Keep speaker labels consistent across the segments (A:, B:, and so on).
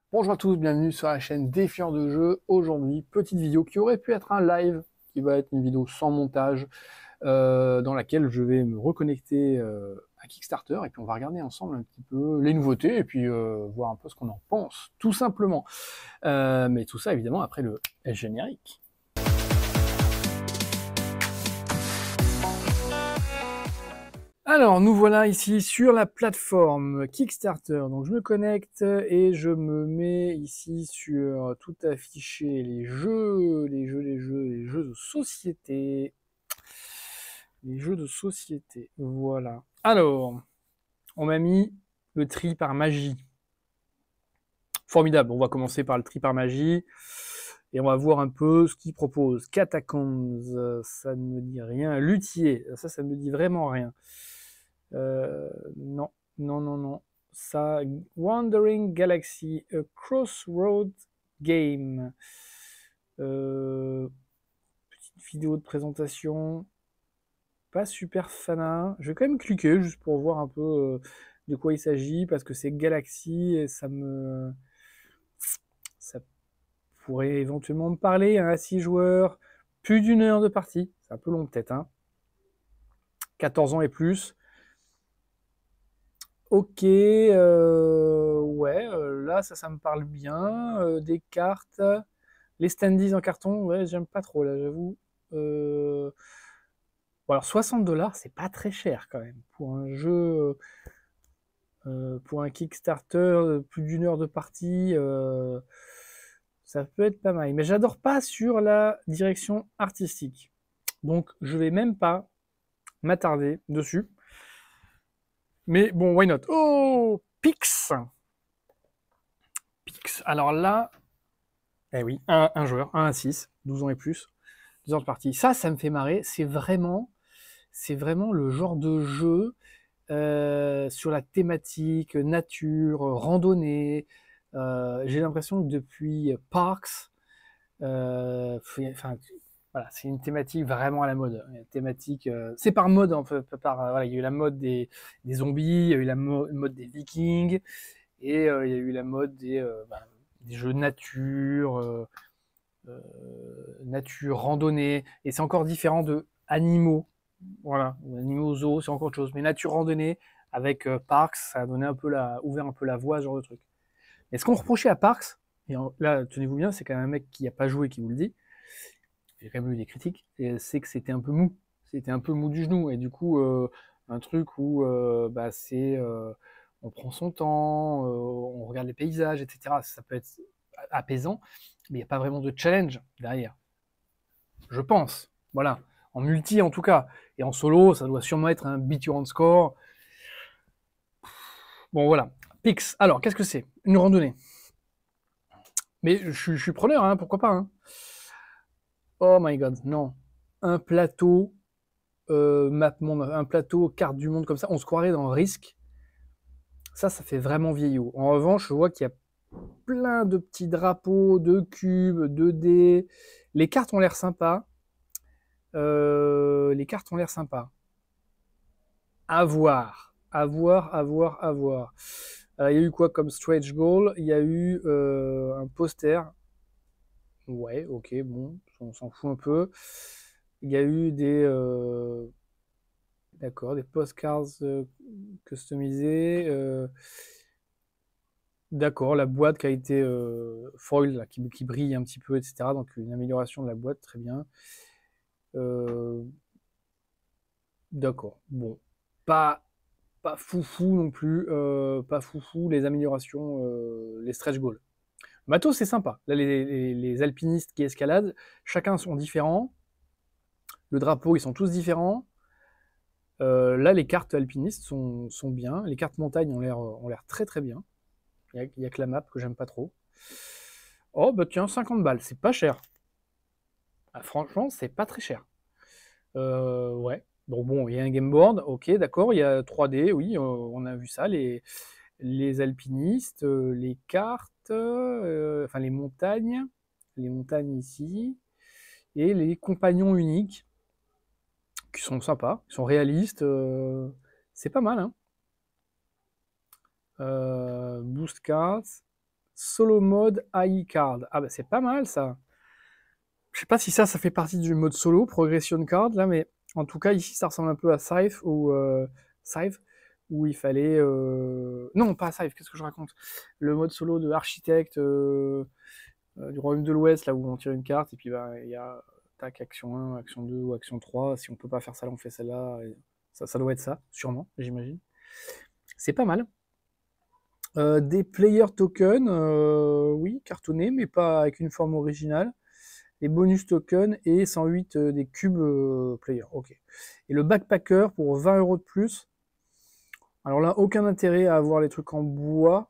A: Bonjour à tous, bienvenue sur la chaîne Défiant de jeu. Aujourd'hui, petite vidéo qui aurait pu être un live, qui va être une vidéo sans montage, dans laquelle je vais me reconnecter à Kickstarter et puis on va regarder ensemble un petit peu les nouveautés et puis voir un peu ce qu'on en pense, tout simplement. Mais tout ça évidemment après le générique. Alors, nous voilà ici sur la plateforme Kickstarter. Donc, je me connecte et je me mets ici sur tout afficher les jeux de société. Les jeux de société, voilà. Alors, on m'a mis le tri par magie. Formidable, on va commencer par le tri par magie. Et on va voir un peu ce qu'il propose. Catacombs, ça ne me dit rien. Luthier, ça ne me dit vraiment rien. Non, non, non, non. Ça, Wandering Galaxy, a Crossroad Game. Petite vidéo de présentation. Pas super fanat. Je vais quand même cliquer juste pour voir un peu de quoi il s'agit parce que c'est Galaxy et ça pourrait éventuellement me parler à 6 joueurs, plus d'une heure de partie. C'est un peu long peut-être, hein. 14 ans et plus. Ok, ouais, là ça me parle bien. Des cartes, les standees en carton, ouais, j'aime pas trop là, j'avoue. Bon, alors 60 $, c'est pas très cher quand même pour un jeu, pour un Kickstarter, plus d'une heure de partie. Ça peut être pas mal, mais j'adore pas sur la direction artistique. Donc je vais même pas m'attarder dessus. Mais bon, why not? Oh, Pix. Pix. Alors là, eh oui, un joueur, 1 à 6, 12 ans et plus, 2 heures de partie. Ça me fait marrer. C'est vraiment le genre de jeu sur la thématique nature, randonnée. J'ai l'impression que depuis Parks, enfin, voilà, c'est une thématique vraiment à la mode. Une thématique, c'est par mode, en fait, voilà, il y a eu la mode des zombies, il y a eu la mode des Vikings, et il y a eu la mode des jeux de nature. Nature, randonnée, et c'est encore différent de animaux, voilà, animaux zoo, c'est encore autre chose, mais nature, randonnée, avec Parks, ça a donné un peu ouvert un peu la voie à ce genre de truc. Et ce qu'on reprochait à Parks, et là, tenez-vous bien, c'est quand même un mec qui n'a pas joué qui vous le dit, j'ai quand même eu des critiques, et c'est que c'était un peu mou du genou, et du coup, un truc où on prend son temps, on regarde les paysages, etc. Ça peut être apaisant, mais il n'y a pas vraiment de challenge derrière. Je pense. Voilà. En multi, en tout cas. Et en solo, ça doit sûrement être un beat your own score. Bon, voilà. Pix. Alors, qu'est-ce que c'est? Une randonnée. Mais je suis preneur, hein, pourquoi pas, hein. Oh my god, non. Un plateau, map monde, un plateau, carte du monde comme ça, on se croirait dans Risk. Ça fait vraiment vieillot. En revanche, je vois qu'il y a plein de petits drapeaux, de cubes, de dés. Les cartes ont l'air sympas. Les cartes ont l'air sympas. À voir. À voir, à voir, à voir. Il y a eu quoi comme stretch goal? Il y a eu un poster. Ouais, ok, bon, on s'en fout un peu. Il y a eu d'accord, des postcards customisés. D'accord, la boîte qui a été foil, là, qui brille un petit peu, etc. Donc une amélioration de la boîte, très bien. Euh, d'accord, bon. Pas pas foufou non plus, pas foufou les améliorations, les stretch goals. Le matos, c'est sympa. Là, les alpinistes qui escaladent, chacun sont différents. Le drapeau, ils sont tous différents. Là, les cartes alpinistes sont bien. Les cartes montagne ont l'air très très bien. Il y a que la map que j'aime pas trop. Oh, bah tiens, 50 balles, c'est pas cher. Ah, franchement, c'est pas très cher. Ouais. Donc bon, il y a un game board, ok, d'accord. Il y a 3D, oui, on a vu ça. Les alpinistes, les cartes, enfin les montagnes ici, et les compagnons uniques, qui sont sympas, qui sont réalistes, c'est pas mal, hein. Boost cards, Solo mode AI card. Ah bah c'est pas mal ça. Je sais pas si ça fait partie du mode solo, progression card, là, mais en tout cas, ici, ça ressemble un peu à Scythe, Scythe, où il fallait... Non, pas Scythe, qu'est-ce que je raconte? Le mode solo de architecte du Royaume de l'Ouest, là où on tire une carte, et puis bah, il y a tac, action 1, action 2 ou action 3. Si on peut pas faire ça, là, on fait celle-là. Ça doit être ça, sûrement, j'imagine. C'est pas mal. Des player tokens, oui, cartonnés, mais pas avec une forme originale. Les bonus tokens et 108 des cubes player. Ok. Et le backpacker pour 20 € de plus. Alors là, aucun intérêt à avoir les trucs en bois.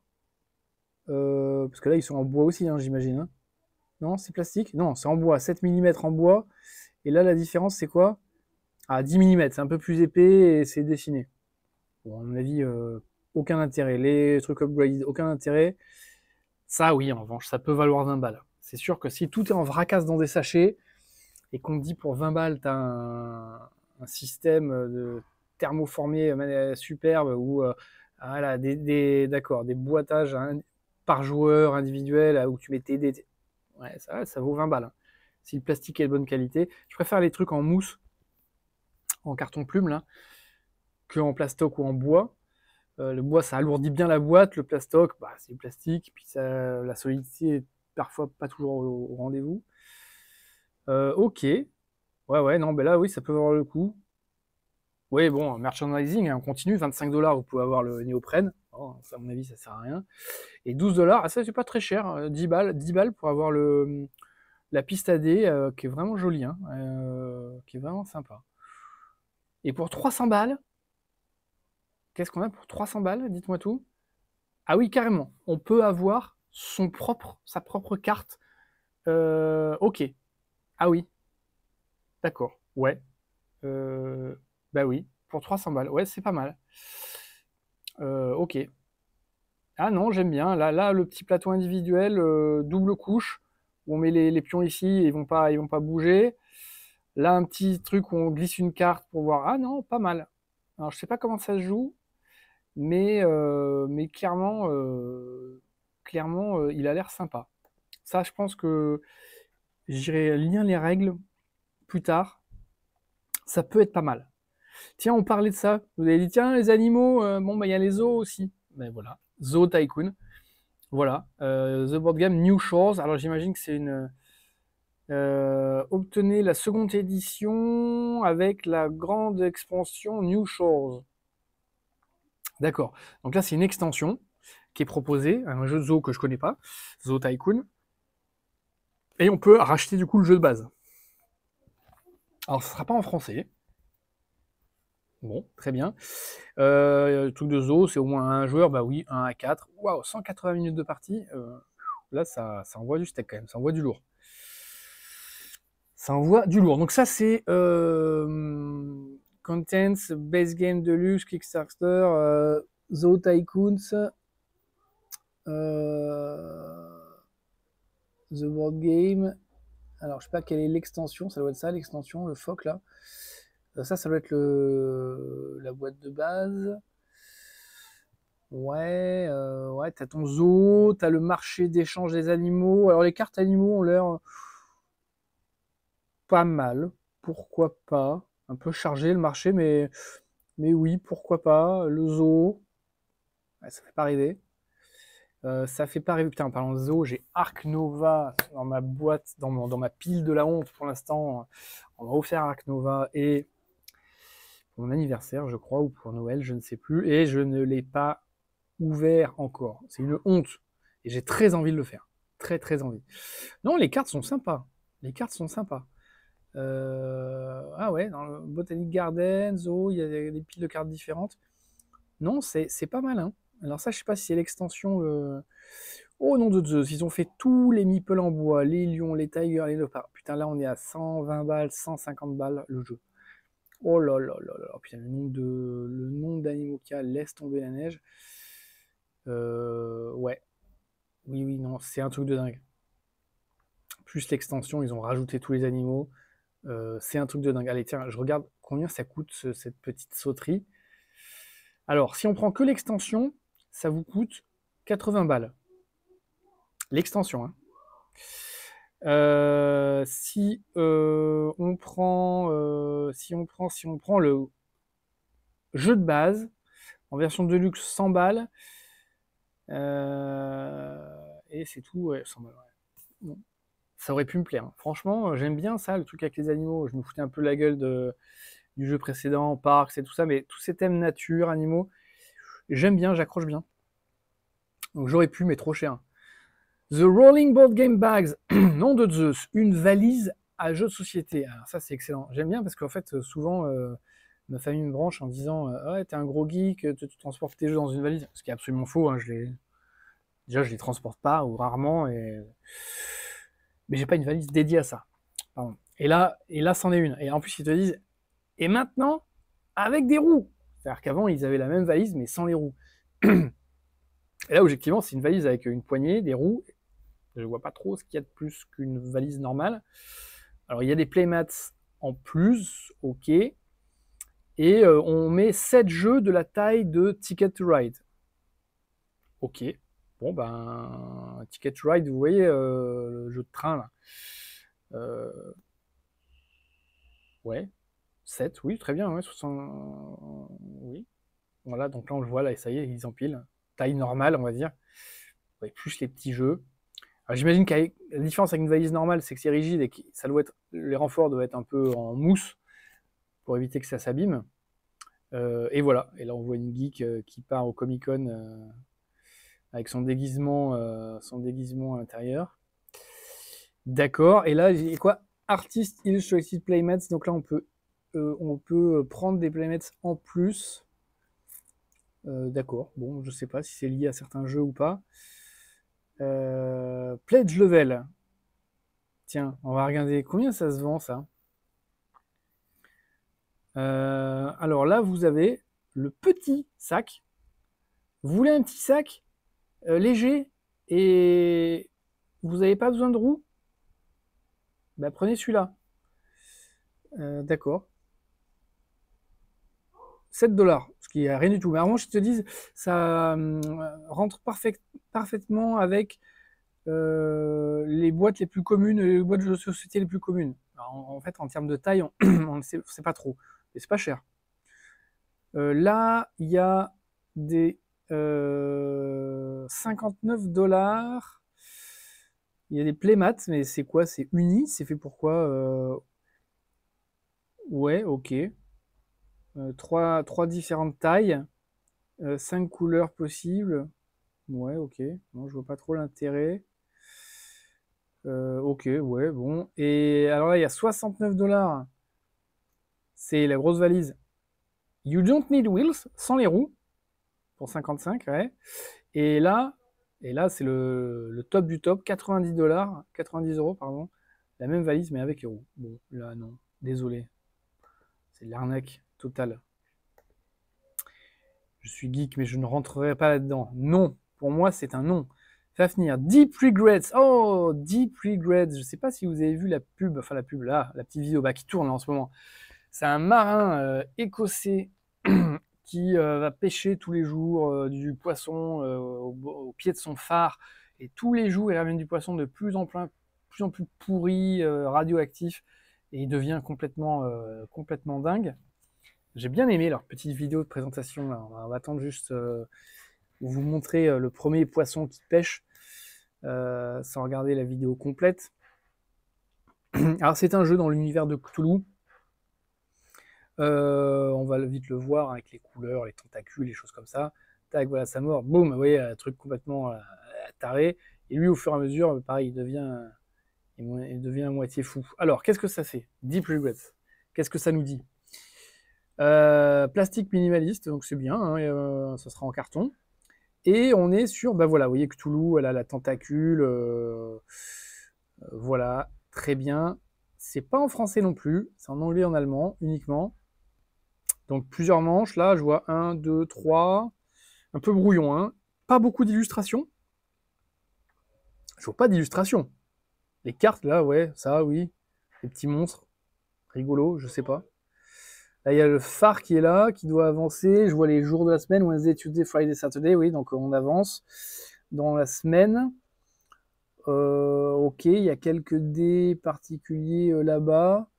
A: Parce que là, ils sont en bois aussi, hein, j'imagine. Hein. Non, c'est plastique? Non, c'est en bois. 7 mm en bois. Et là, la différence, c'est quoi? Ah, 10 mm. C'est un peu plus épais et c'est dessiné. Bon, à mon avis, aucun intérêt. Les trucs upgrade, aucun intérêt. Ça, oui, en revanche, ça peut valoir 20 balles. C'est sûr que si tout est en vracasse dans des sachets, et qu'on te dit pour 20 balles, tu as un système de thermoformé superbe ou voilà, d'accord, des boîtages par joueur individuel où tu mets tes dés. Ouais, ça vaut 20 balles. Hein. Si le plastique est de bonne qualité. Je préfère les trucs en mousse, en carton plume, là, que en plastoc ou en bois. Le bois, ça alourdit bien la boîte. Le plastoc, bah, c'est du plastique. Puis ça, la solidité est parfois pas toujours au rendez-vous. Ok. Ouais, non, ben là, oui, ça peut valoir le coup. Oui, bon, merchandising, hein, on continue, 25 $, vous pouvez avoir le néoprène. Oh, ça, à mon avis, ça sert à rien. Et 12 $, ah, ça, c'est pas très cher, 10 balles, 10 balles pour avoir la piste à dés, qui est vraiment jolie, hein, qui est vraiment sympa. Et pour 300 balles, qu'est-ce qu'on a pour 300 balles? Dites-moi tout. Ah oui, carrément, on peut avoir sa propre carte. Ok. Ah oui, d'accord, ouais. Bah oui, pour 300 balles, ouais, c'est pas mal. Ok. Ah non, j'aime bien. Là, le petit plateau individuel, double couche, où on met les pions ici, et ils vont pas bouger. Là, un petit truc où on glisse une carte pour voir. Ah non, pas mal. Alors, je sais pas comment ça se joue, mais clairement, il a l'air sympa. Ça, je pense que j'irai lire les règles plus tard. Ça peut être pas mal. Tiens, on parlait de ça. Vous avez dit, tiens, les animaux, bon, bah, il y a les zoos aussi. Ben voilà, Zoo Tycoon. Voilà, The Board Game New Shores. Alors j'imagine que c'est une... obtenez la seconde édition avec la grande expansion New Shores. D'accord. Donc là, c'est une extension qui est proposée, un jeu de zoo que je connais pas, Zoo Tycoon. Et on peut racheter du coup le jeu de base. Alors, ce sera pas en français. Bon, très bien. Le truc de zoo, c'est au moins un joueur, bah oui, 1 à 4. Waouh, 180 minutes de partie. Là, ça envoie du steak quand même, ça envoie du lourd. Ça envoie du lourd. Donc ça, c'est Contents, Base Game Deluxe, Kickstarter, Zoo Tycoons, The Board Game. Alors, je sais pas quelle est l'extension. Ça doit être ça, l'extension, le FOC, là. Ça doit être la boîte de base. Ouais, t'as ton zoo, t'as le marché d'échange des animaux. Alors, les cartes animaux ont l'air pas mal. Pourquoi pas? Un peu chargé le marché, mais oui, pourquoi pas? Le zoo, ouais, ça fait pas rêver. Ça fait pas rêver. Putain, en parlant de zoo, j'ai Ark Nova dans ma boîte, dans ma pile de la honte pour l'instant. On m'a offert Ark Nova et pour mon anniversaire, je crois, ou pour Noël, je ne sais plus. Et je ne l'ai pas ouvert encore. C'est une honte. Et j'ai très envie de le faire. Très, très envie. Non, les cartes sont sympas. Les cartes sont sympas. Ah ouais, dans le Botanic Garden, Zoo, il y a des piles de cartes différentes. Non, c'est pas mal. Hein. Alors ça, je sais pas si c'est l'extension. Oh nom de Zeus, ils ont fait tous les meeples en bois, les lions, les tigers, les léopards. Putain, là, on est à 120 balles, 150 balles le jeu. Oh là là là là. Putain, le nombre d'animaux qu'il y a, laisse tomber la neige. Ouais. Oui, non, c'est un truc de dingue. Plus l'extension, ils ont rajouté tous les animaux. C'est un truc de dingue. Allez, tiens, je regarde combien ça coûte cette petite sauterie. Alors, si on prend que l'extension, ça vous coûte 80 balles. L'extension, hein. Si on prend le jeu de base en version Deluxe 100 balles, et c'est tout, ouais, 100 balles. Ouais. Bon. Ça aurait pu me plaire. Hein. Franchement, j'aime bien ça, le truc avec les animaux. Je me foutais un peu la gueule du jeu précédent, parcs et tout ça, mais tous ces thèmes nature, animaux, j'aime bien, j'accroche bien. Donc j'aurais pu, mais trop cher. The Rolling Board Game Bags, nom de Zeus, une valise à jeux de société. Alors ça, c'est excellent. J'aime bien parce qu'en fait, souvent, ma famille me branche en disant ouais, t'es un gros geek, tu transportes tes jeux dans une valise. Ce qui est absolument faux. Hein, déjà, je les transporte pas ou rarement. Mais j'ai pas une valise dédiée à ça. Pardon. Et là, c'en est une. Et en plus, ils te disent et maintenant, avec des roues. C'est-à-dire qu'avant, ils avaient la même valise, mais sans les roues. Et là, objectivement, c'est une valise avec une poignée, des roues. Je vois pas trop ce qu'il y a de plus qu'une valise normale. Alors, il y a des playmats en plus, ok. Et on met 7 jeux de la taille de Ticket to Ride. Ok. Bon, ben, Ticket to Ride, vous voyez, le jeu de train, là. Ouais. 7, oui, très bien, ouais, 60... Oui. Voilà, donc là, on le voit, là, et ça y est, ils empilent. Taille normale, on va dire. Ouais, plus les petits jeux. J'imagine que la différence avec une valise normale, c'est que c'est rigide et que ça doit être, les renforts doivent être un peu en mousse pour éviter que ça s'abîme. Et voilà. Et là, on voit une geek qui part au Comic-Con avec son déguisement à l'intérieur. D'accord. Et là, j'ai quoi? Artist Illustrated Playmats. Donc là, on peut prendre des playmats en plus. D'accord. Bon, je sais pas si c'est lié à certains jeux ou pas. Pledge Level. Tiens, on va regarder combien ça se vend, ça. Alors là, vous avez le petit sac. Vous voulez un petit sac léger et vous n'avez pas besoin de roue? Bah, prenez celui-là. D'accord. 7 $, ce qui est rien du tout. Mais avant, je te dis, ça rentre parfaitement avec les boîtes les plus communes, les boîtes de société les plus communes. Alors, en fait, en termes de taille, on ne sait pas trop. Mais c'est pas cher. Là, il y a des 59 $. Il y a des playmats, mais c'est quoi? C'est uni? C'est fait pour quoi? Ouais, ok. Trois différentes tailles, 5 couleurs possibles. Ouais, ok. Non, je vois pas trop l'intérêt. Ok, ouais, bon. Et alors là, il y a 69 $. C'est la grosse valise. You don't need wheels, sans les roues, pour 55, ouais. Et là c'est le top du top, 90 $, 90 €, pardon. La même valise, mais avec les roues. Bon, là, non. Désolé. C'est de l'arnaque totale. Je suis geek, mais je ne rentrerai pas là-dedans. Non. Pour moi, c'est un non. Fafnir. Deep Regrets. Oh, Deep Regrets. Je ne sais pas si vous avez vu la pub, enfin la pub là, la petite vidéo qui tourne là, en ce moment. C'est un marin écossais qui va pêcher tous les jours du poisson au pied de son phare. Et tous les jours, il ramène du poisson de plus en plus pourri, radioactif. Et il devient complètement dingue. J'ai bien aimé leur petite vidéo de présentation. Là. On va attendre juste vous montrer le premier poisson qui pêche sans regarder la vidéo complète. Alors c'est un jeu dans l'univers de Cthulhu. On va vite le voir avec les couleurs, les tentacules, les choses comme ça. Tac, voilà sa mort. Boum, vous voyez, un truc complètement taré. Et lui, au fur et à mesure, pareil, il devient à moitié fou. Alors, qu'est-ce que ça fait? Deep Regrets. Qu'est-ce que ça nous dit? Plastique minimaliste, donc c'est bien, hein, ça sera en carton. Et on est sur, bah voilà, vous voyez Cthulhu, elle a la tentacule, voilà, très bien. C'est pas en français non plus, c'est en anglais et en allemand uniquement. Donc plusieurs manches, là je vois 1, 2, 3, un peu brouillon, hein. Pas beaucoup d'illustrations. Je vois pas d'illustrations. Les cartes là, ouais, ça oui. Les petits monstres, rigolo, je sais pas. Là, il y a le phare qui est là, qui doit avancer. Je vois les jours de la semaine, Wednesday, Tuesday, Friday, Saturday. Oui, donc on avance dans la semaine. Ok, il y a quelques dés particuliers là-bas.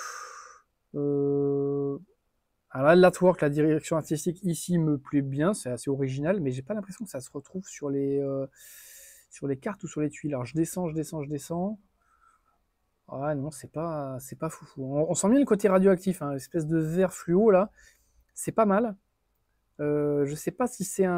A: Alors là, l'artwork, la direction artistique ici me plaît bien, c'est assez original, mais j'ai pas l'impression que ça se retrouve sur sur les cartes ou sur les tuiles. Alors je descends, je descends, je descends. Ah non, c'est pas foufou. On sent bien le côté radioactif, hein, l'espèce de vert fluo là, c'est pas mal. Je sais pas si c'est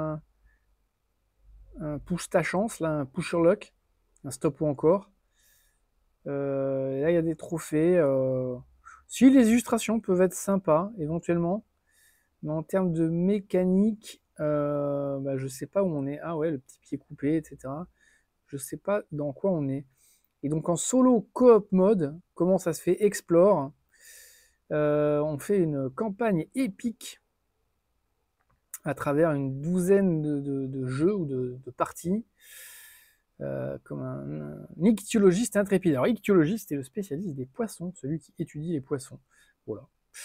A: un push ta chance, là, un push your luck, un stop ou encore. Là, il y a des trophées. Si les illustrations peuvent être sympas, éventuellement, mais en termes de mécanique, bah, je sais pas où on est. Ah ouais, le petit pied coupé, etc. Je sais pas dans quoi on est. Et donc en solo coop mode, comment ça se fait? Explore. On fait une campagne épique à travers une douzaine de jeux ou de parties. Comme un ichthyologiste intrépide. Alors, ichthyologiste est le spécialiste des poissons, celui qui étudie les poissons. Voilà.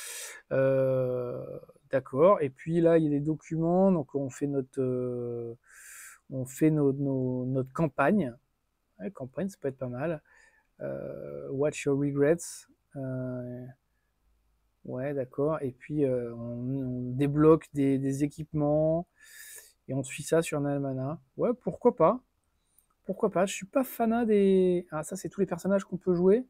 A: D'accord. Et puis là, il y a des documents. Donc, on fait notre campagne. Ouais, campagne, ça peut être pas mal. Watch your regrets. Ouais, d'accord. Et puis, on débloque des équipements. Et on suit ça sur un almanach. Ouais, pourquoi pas? Pourquoi pas? Je suis pas fanat des. Ah, ça, c'est tous les personnages qu'on peut jouer?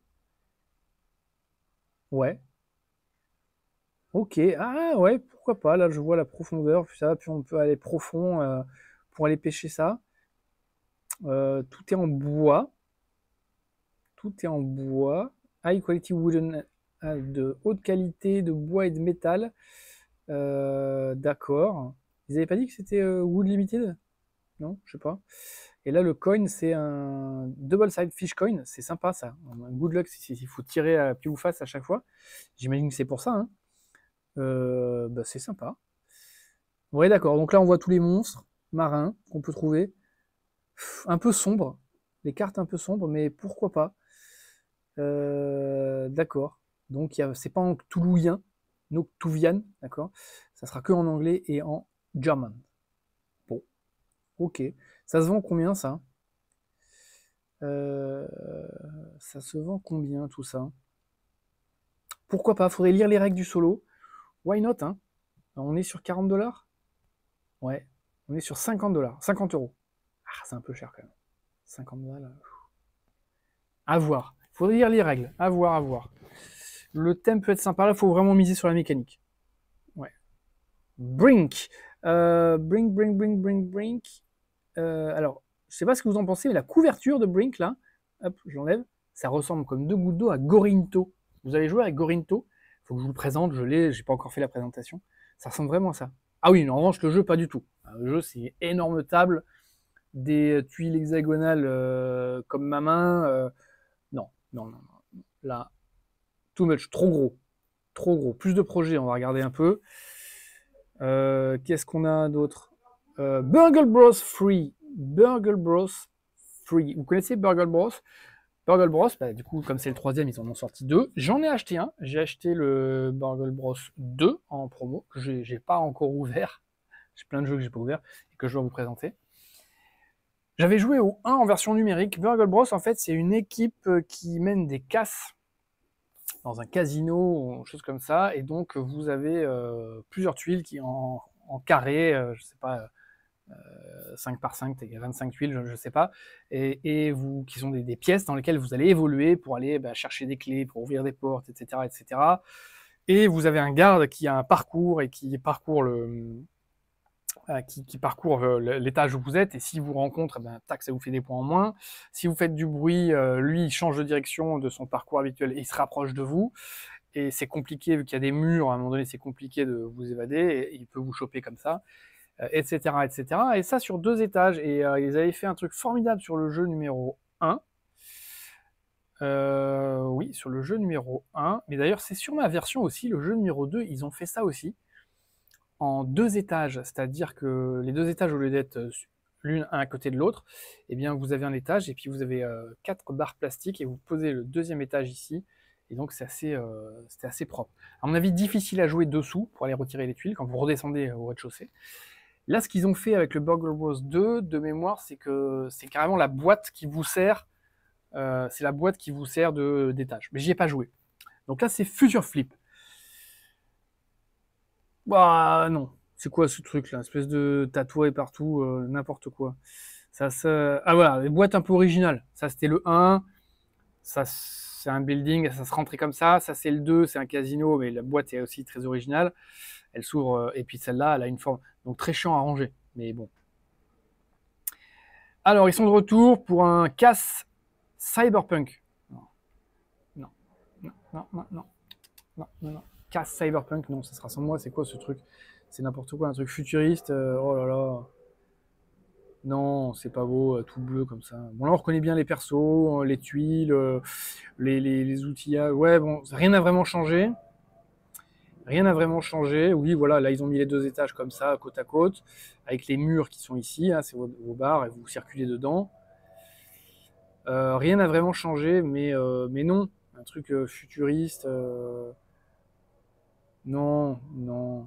A: Ouais. Ok. Ah, ouais, pourquoi pas? Là, je vois la profondeur, puis ça, puis on peut aller profond pour aller pêcher ça. Tout est en bois. Tout est en bois. High quality wooden, de haute qualité de bois et de métal. D'accord. Ils avaient pas dit que c'était wood limited? Non, je sais pas. Et là, le coin, c'est un double side fish coin. C'est sympa, ça. Un good luck s'il faut tirer à pied ou face à chaque fois. J'imagine que c'est pour ça. Hein. Bah, c'est sympa. Ouais, d'accord. Donc là, on voit tous les monstres marins qu'on peut trouver. Un peu sombres. Les cartes un peu sombres, mais pourquoi pas. D'accord. Donc, c'est pas en toulouien, Noctuvian, d'accord. Ça sera que en anglais et en German. Bon, ok. Ça se vend combien, ça? Euh, Ça se vend combien tout ça? Pourquoi pas? Faudrait lire les règles du solo. Why not, hein? On est sur 40 $? Ouais. On est sur 50 $. 50 euros. Ah, c'est un peu cher quand même. 50 balles. À voir. Faudrait lire les règles. À voir, à voir. Le thème peut être sympa. Là, faut vraiment miser sur la mécanique. Ouais. Brink. Brink. Alors, je sais pas ce que vous en pensez, mais la couverture de Brink, là, hop, je l'enlève, ça ressemble comme deux gouttes d'eau à Gorinto. Vous avez joué avec Gorinto? Faut que je vous le présente, j'ai pas encore fait la présentation. Ça ressemble vraiment à ça. Ah oui, en revanche, le jeu, pas du tout. Le jeu, c'est une énorme table, des tuiles hexagonales comme ma main. Non. Là, too much, trop gros. Trop gros. Plus de projets, on va regarder un peu. Qu'est-ce qu'on a d'autre? Burgle Bros. Free. Burgle Bros. Free. Vous connaissez Burgle Bros? Burgle Bros, bah, du coup, comme c'est le troisième, ils en ont sorti deux. J'en ai acheté un. J'ai acheté le Burgle Bros 2 en promo, que j'ai pas encore ouvert. J'ai plein de jeux que j'ai pas ouvert et que je dois vous présenter. J'avais joué au 1 en version numérique. Burgle Bros, en fait, c'est une équipe qui mène des casses dans un casino ou chose comme ça. Et donc, vous avez plusieurs tuiles qui en carré, je sais pas, 5 par 5, il y a 25 tuiles, je ne sais pas, et vous, qui sont des pièces dans lesquelles vous allez évoluer pour aller chercher des clés, pour ouvrir des portes, etc., etc. Et vous avez un garde qui a un parcours et qui parcourt l'étage où vous êtes, et s'il vous rencontre, tac, ça vous fait des points en moins. Si vous faites du bruit, lui, il change de direction de son parcours habituel et il se rapproche de vous. Et c'est compliqué, vu qu'il y a des murs, à un moment donné, c'est compliqué de vous évader, et il peut vous choper comme ça. Etc., etc. Et ça sur 2 étages. Et ils avaient fait un truc formidable sur le jeu numéro 1. Oui, sur le jeu numéro 1. Mais d'ailleurs, c'est sur ma version aussi, le jeu numéro 2, ils ont fait ça aussi. En 2 étages, c'est-à-dire que les 2 étages, au lieu d'être l'une à côté de l'autre, eh bien, vous avez un étage et puis vous avez 4 barres plastiques et vous posez le deuxième étage ici. Et donc, c'était assez propre. À mon avis, difficile à jouer dessous pour aller retirer les tuiles quand vous redescendez au rez-de-chaussée. Là, ce qu'ils ont fait avec le Burger Bros 2, de mémoire, c'est que c'est carrément la boîte qui vous sert, c'est la boîte qui vous sert d'étage. Mais j'y ai pas joué. Donc là, c'est Future Flip. Bah non, c'est quoi ce truc là, espèce de tatoué partout, n'importe quoi. Ah voilà, les boîtes un peu originales. Ça c'était le 1, ça c'est un building, ça se rentrait comme ça c'est le 2, c'est un casino, mais la boîte est aussi très originale. Elle s'ouvre, et puis celle-là, elle a une forme, donc très chiant à ranger, mais bon. Alors, ils sont de retour pour un casse Cyberpunk. Non, non, non, non, non, non, non, non, non. Casse Cyberpunk, non, ça sera sans moi, c'est quoi ce truc? C'est n'importe quoi, un truc futuriste, oh là là. Non, c'est pas beau, tout bleu comme ça. Bon, là, on reconnaît bien les persos, les tuiles, les outillages. Ouais, bon, rien n'a vraiment changé. Rien n'a vraiment changé. Oui, voilà, là, ils ont mis les 2 étages comme ça, côte à côte, avec les murs qui sont ici, hein, c'est vos bars, et vous circulez dedans. Rien n'a vraiment changé, mais non. Un truc futuriste, non, non,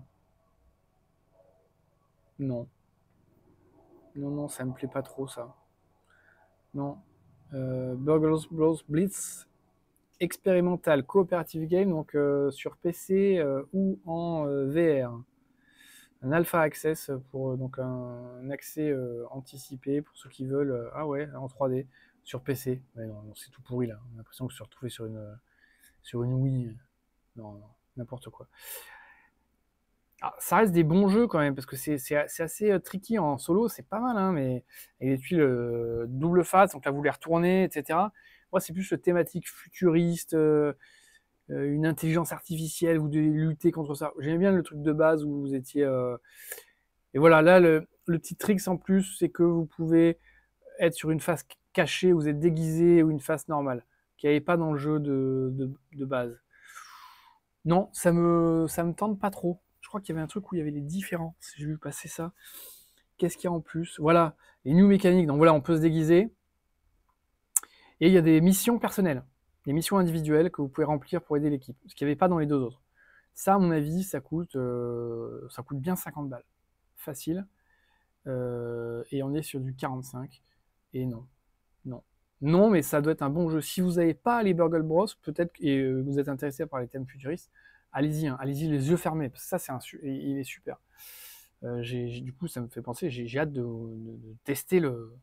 A: non. Non, non, ça me plaît pas trop, ça. Non. Burgers Bros. Blitz expérimental cooperative game, donc sur PC ou en VR. Un alpha access pour donc un accès anticipé pour ceux qui veulent. Ah ouais, en 3D sur PC. Mais non, non, c'est tout pourri là. On a l'impression que je suis retrouvé sur une Wii. Non, non, n'importe quoi. Alors, ça reste des bons jeux quand même, parce que c'est assez tricky en solo, c'est pas mal, hein, mais avec des tuiles double face, donc là vous les retournez, etc. Moi, c'est plus le thématique futuriste, une intelligence artificielle, vous devez lutter contre ça. J'aime bien le truc de base où vous étiez. Et voilà, là, le petit trick en plus, c'est que vous pouvez être sur une face cachée, vous êtes déguisé, ou une face normale, qui n'y avait pas dans le jeu de base. Non, ça me tente pas trop. Je crois qu'il y avait un truc où il y avait les différents. Si j'ai vu passer ça. Qu'est-ce qu'il y a en plus? Voilà, les new mécaniques. Donc voilà, on peut se déguiser. Et il y a des missions personnelles, des missions individuelles que vous pouvez remplir pour aider l'équipe. Ce qu'il n'y avait pas dans les 2 autres. Ça, à mon avis, ça coûte bien 50 balles. Facile. Et on est sur du 45. Et non, non. Non, mais ça doit être un bon jeu. Si vous n'avez pas les Burgle Bros, peut-être, et vous êtes intéressé par les thèmes futuristes, allez-y, hein, allez-y les yeux fermés, parce que ça, il est super. Du coup, ça me fait penser, j'ai hâte de tester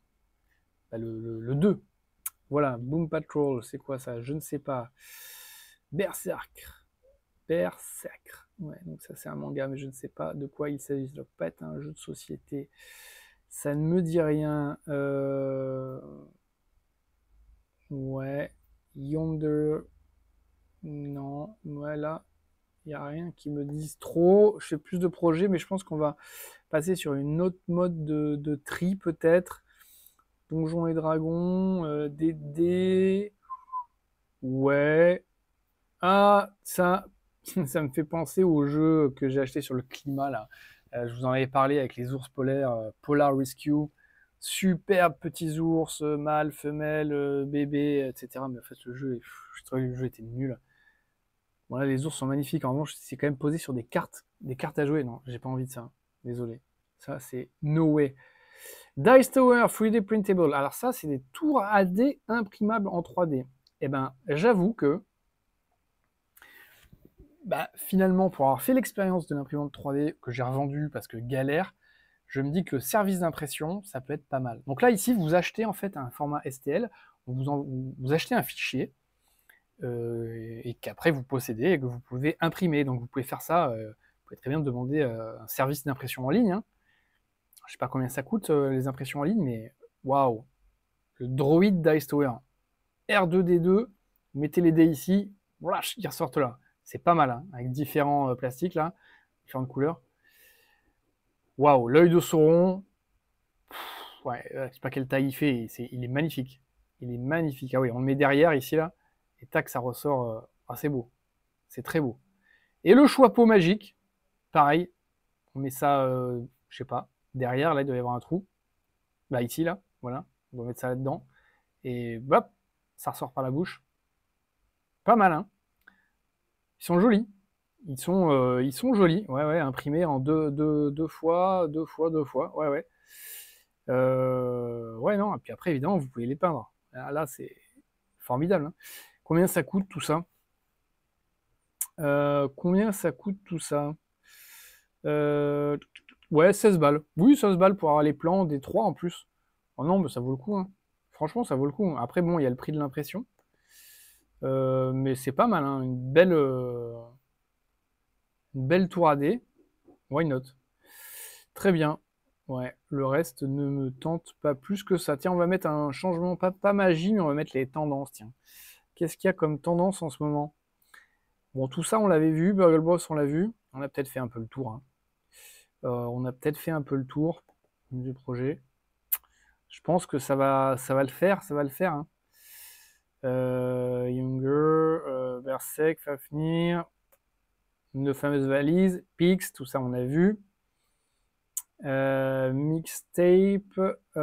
A: le 2. Voilà, Boom Patrol, c'est quoi ça? Je ne sais pas. Berserk. Berserk. Ouais, donc ça c'est un manga, mais je ne sais pas de quoi il s'agit. Ça doit pas être un jeu de société. Ça ne me dit rien. Ouais. Yonder. Non. Voilà. Il n'y a rien qui me dise trop. Je fais plus de projets, mais je pense qu'on va passer sur une autre mode de tri, peut-être. Donjons et Dragons, DD. Ouais. Ah, ça me fait penser au jeu que j'ai acheté sur le climat, là. Je vous en avais parlé avec les ours polaires, Polar Rescue. Superbes petits ours, mâles, femelles, bébés, etc. Mais en fait, je trouvais que le jeu était nul. Bon, là, les ours sont magnifiques. En revanche, c'est quand même posé sur des cartes à jouer. Non, j'ai pas envie de ça. Désolé. Ça, c'est no way. Dice Tower 3D Printable. Alors ça, c'est des tours AD imprimables en 3D. Eh ben, j'avoue que finalement, pour avoir fait l'expérience de l'imprimante 3D que j'ai revendue parce que galère, je me dis que le service d'impression, ça peut être pas mal. Donc là, ici, vous achetez en fait un format STL, vous achetez un fichier, et qu'après vous possédez et que vous pouvez imprimer. Donc vous pouvez faire ça, vous pouvez très bien demander un service d'impression en ligne, hein. Je sais pas combien ça coûte les impressions en ligne, mais waouh! Le Droid Dice Tower R2D2, vous mettez les dés ici, voilà, ils ressortent là. C'est pas mal, hein, avec différents plastiques là, différentes couleurs. Waouh, l'œil de Sauron. Ouais, je sais pas quelle taille il fait, il est magnifique. Il est magnifique. Ah oui, on le met derrière ici là, et tac, ça ressort. Ah, c'est beau. C'est très beau. Et le choix-peau magique, pareil, on met ça, je sais pas, derrière, là il doit y avoir un trou. Bah ici là, voilà, on va mettre ça là-dedans. Et hop, ça ressort par la bouche. Pas mal, hein. Ils sont jolis. Ils sont jolis, ouais, ouais, imprimés en deux fois, ouais, ouais. Ouais, non, et puis après, évidemment, vous pouvez les peindre. Là, c'est formidable, hein. Combien ça coûte tout ça? Combien ça coûte tout ça? Euh, Ouais, 16 balles. Oui, 16 balles pour avoir les plans des 3 en plus. Oh non, mais ça vaut le coup, hein. Franchement, ça vaut le coup. Après, bon, il y a le prix de l'impression. Mais c'est pas mal, hein. Une belle tour AD. Why not? Très bien. Ouais, le reste ne me tente pas plus que ça. Tiens, on va mettre un changement, pas magie, mais on va mettre les tendances, tiens. Qu'est-ce qu'il y a comme tendance en ce moment? Bon, tout ça, on l'avait vu, Burgle Bros, on l'a vu. On a peut-être fait un peu le tour, hein. On a peut-être fait un peu le tour du projet. Je pense que ça va le faire, ça va le faire, hein. Younger, Berserk, Fafnir, nos fameuses valises, Pix, tout ça on a vu. Mixtape,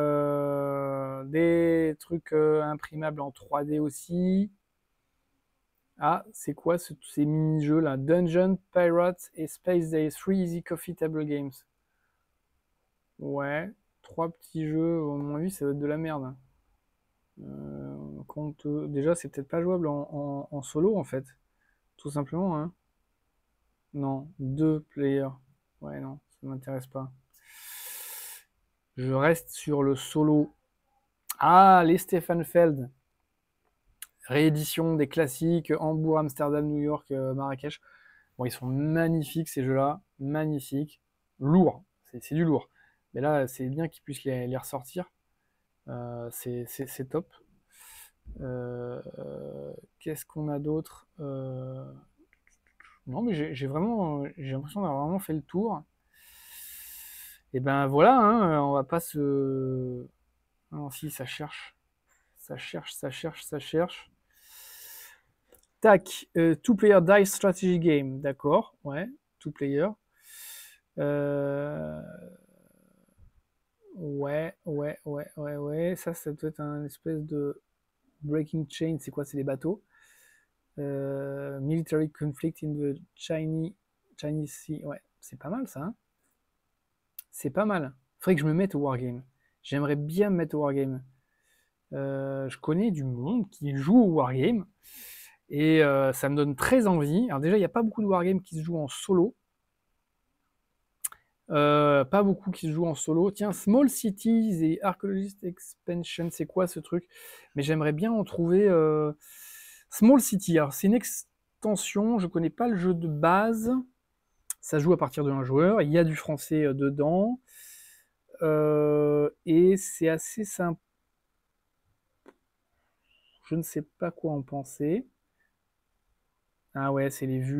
A: des trucs imprimables en 3D aussi. Ah, c'est quoi ces mini-jeux là? Dungeon, Pirates et Space Day 3 Easy Coffee Table Games. Ouais, 3 petits jeux, à mon avis, ça va être de la merde. Déjà, c'est peut-être pas jouable en solo en fait, tout simplement, hein. Non, 2 players. Ouais, non, ça m'intéresse pas. Je reste sur le solo. Ah, les Stefan Feld. Réédition des classiques, Hambourg, Amsterdam, New York, Marrakech. Bon, ils sont magnifiques ces jeux-là, magnifiques. Lourd, c'est du lourd. Mais là, c'est bien qu'ils puissent les ressortir. C'est top. Euh, Qu'est-ce qu'on a d'autre? Non, mais j'ai l'impression d'avoir vraiment fait le tour. Et ben voilà, hein, on va pas se. Non, si, ça cherche. Ça cherche, ça cherche, ça cherche. Tac, two-player dice strategy game, d'accord, ouais, two-player. Euh, ouais, ouais, ouais, ouais, ouais, ça doit être un espèce de breaking chain, c'est quoi, c'est des bateaux. Military conflict in the Chinese Sea, ouais, c'est pas mal ça, hein. C'est pas mal. Faudrait que je me mette au wargame. J'aimerais bien me mettre au wargame. Je connais du monde qui joue au wargame et ça me donne très envie. Alors déjà, il n'y a pas beaucoup de wargames qui se jouent en solo. Pas beaucoup qui se jouent en solo. Tiens, Small Cities et Archaeologist Expansion, c'est quoi ce truc? Mais j'aimerais bien en trouver. Small City, alors c'est une extension, je connais pas le jeu de base. Ça joue à partir de un joueur, il y a du français dedans. Et c'est assez simple. Je ne sais pas quoi en penser. Ah ouais, c'est les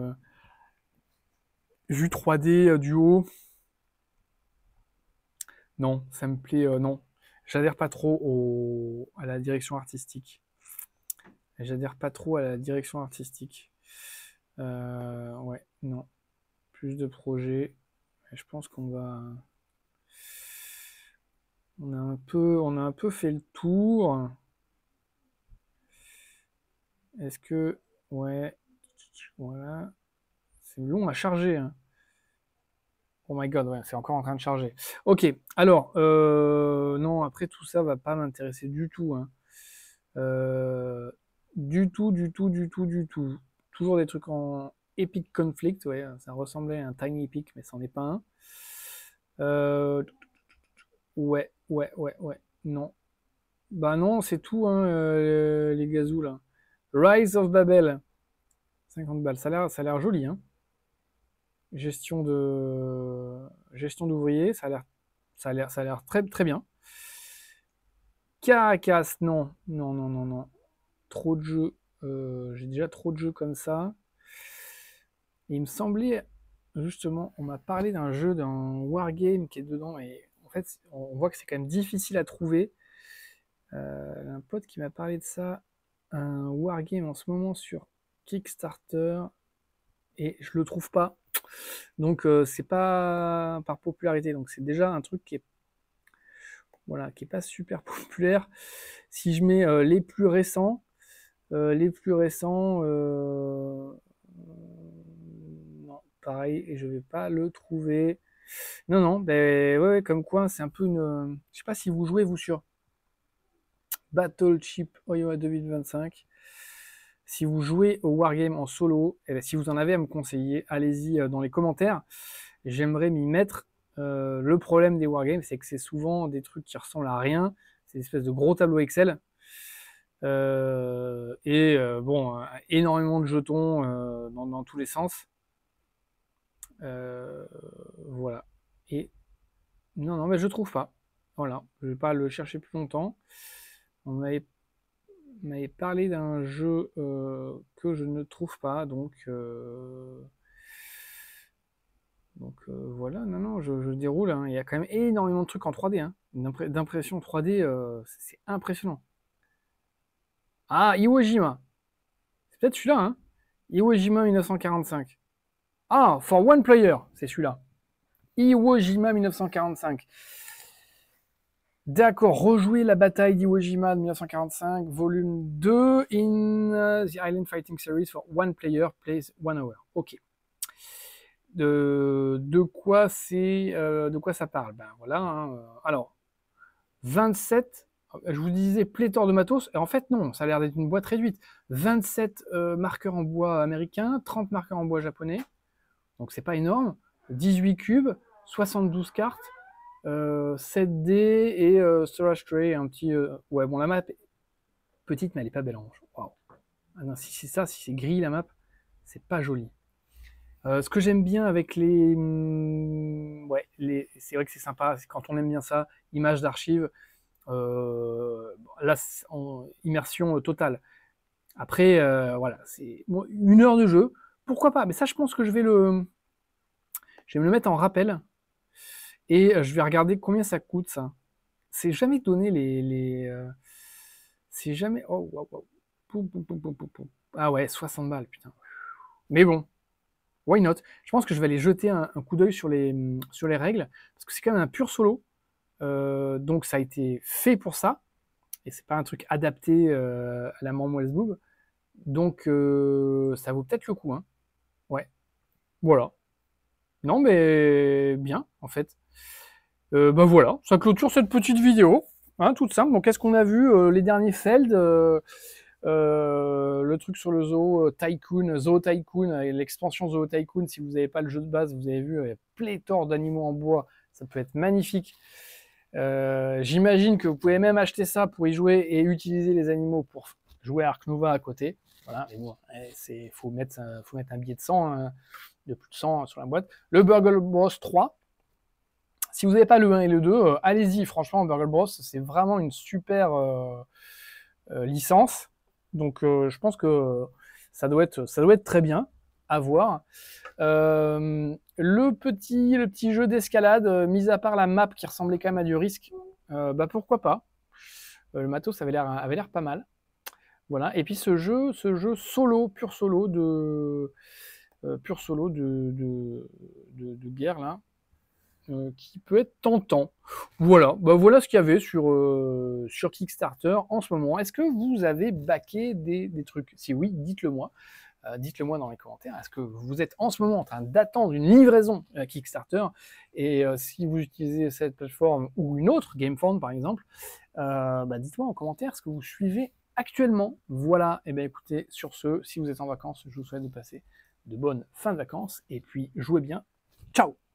A: vues 3D du haut. Non, ça me plaît. Non, j'adhère pas trop à la direction artistique. J'adhère pas trop à la direction artistique. Ouais, non. Plus de projets. Je pense qu'on va. On a un peu fait le tour. Est-ce que. Ouais. Voilà. C'est long à charger, hein. Oh my god, ouais, c'est encore en train de charger. Ok, alors, non, après tout ça va pas m'intéresser du tout, hein. Du tout, du tout, du tout, du tout. Toujours des trucs en Epic Conflict, ouais, ça ressemblait à un Tiny Epic, mais c'en est pas un. Euh, ouais, ouais, ouais, ouais, non. Bah non, c'est tout, hein, les gazous, là. Rise of Babel, 50 balles, ça a l'air joli, hein. Gestion d'ouvriers, ça a l'air très, très bien. Caracas, non, non, non, non, non. Trop de jeux, j'ai déjà trop de jeux comme ça. Et il me semblait, justement, on m'a parlé d'un jeu, d'un wargame qui est dedans, et en fait, on voit que c'est quand même difficile à trouver. Un pote qui m'a parlé de ça, un wargame en ce moment sur Kickstarter, et je le trouve pas. Donc c'est pas par popularité, donc c'est déjà un truc qui est voilà, qui est pas super populaire. Si je mets les plus récents, pareil, et je vais pas le trouver. Non, non, ben ouais, comme quoi, c'est un peu une... Je sais pas si vous jouez, vous, sur Battleship Oyoa 2025. Si vous jouez au Wargame en solo, et ben, si vous en avez à me conseiller, allez-y dans les commentaires. J'aimerais m'y mettre. Le problème des Wargames, c'est que c'est souvent des trucs qui ressemblent à rien. C'est une espèce de gros tableau Excel. Bon, énormément de jetons dans tous les sens. Voilà. Et non, non, mais je trouve pas. Voilà, je vais pas le chercher plus longtemps. On m'avait parlé d'un jeu que je ne trouve pas, donc voilà. Non, non, je déroule. Hein. Il y a quand même énormément de trucs en 3D, hein. D'impression 3D, c'est impressionnant. Ah, Iwo Jima. C'est peut-être celui-là, hein. Iwo Jima 1945. Ah, For One Player, c'est celui-là. Iwo Jima 1945. D'accord, rejouer la bataille d'Iwo Jima de 1945, volume 2 in the Island Fighting Series for One Player, plays 1 hour. Ok. De quoi ça parle? Ben voilà. Hein. Alors, 27. Je vous disais pléthore de matos, et en fait non, ça a l'air d'être une boîte réduite. 27 marqueurs en bois américains, 30 marqueurs en bois japonais, donc c'est pas énorme. 18 cubes, 72 cartes, 7D et storage tray, un petit... ouais, bon, la map est petite, mais elle est pas belle en revanche. Waouh. Ah non, si c'est ça, si c'est gris la map, c'est pas joli. Ce que j'aime bien avec les... ouais, c'est vrai que c'est sympa, quand on aime bien ça, images d'archives, là, en immersion totale. Après, voilà, c'est bon, 1 heure de jeu, pourquoi pas, mais ça, je pense que je vais me le mettre en rappel, et je vais regarder combien ça coûte, ça. C'est jamais donné c'est jamais... Oh, wow, wow. Ah ouais, 60 balles, putain. Mais bon, why not? Je pense que je vais aller jeter un coup d'œil sur les règles, parce que c'est quand même un pur solo, donc ça a été fait pour ça, et c'est pas un truc adapté à la Mormoise Boob, donc ça vaut peut-être le coup, hein. Ouais, voilà. Non, mais bien, en fait. Bah voilà, ça clôture cette petite vidéo, hein, toute simple. Donc, qu'est-ce qu'on a vu? Les derniers Feld, le truc sur le Zoo Tycoon, et l'expansion Zoo Tycoon. Si vous n'avez pas le jeu de base, vous avez vu, il y a pléthore d'animaux en bois, ça peut être magnifique. J'imagine que vous pouvez même acheter ça pour y jouer et utiliser les animaux pour jouer à Ark Nova à côté. Voilà, mais bon, faut mettre un billet de 100, hein, de plus de 100 sur la boîte. Le Burgle Bros 3. Si vous n'avez pas le 1 et le 2, allez-y, franchement, Burgle Bros, c'est vraiment une super licence. Donc, je pense que ça doit être très bien à voir. Le petit jeu d'escalade, mis à part la map qui ressemblait quand même à du Risk, bah pourquoi pas. Le matos avait l'air pas mal. Voilà. Et puis ce jeu solo, pur solo de guerre là, qui peut être tentant. Voilà, bah voilà ce qu'il y avait sur Kickstarter en ce moment. Est-ce que vous avez backé des trucs? Si oui, dites-le moi. Dites-le moi dans les commentaires. Est-ce que vous êtes en ce moment en train d'attendre une livraison Kickstarter? Et si vous utilisez cette plateforme ou une autre, Gamefound par exemple, bah dites-moi en commentaire ce que vous suivez actuellement. Voilà, et bien écoutez, sur ce, si vous êtes en vacances, je vous souhaite de passer de bonnes fins de vacances, et puis jouez bien. Ciao!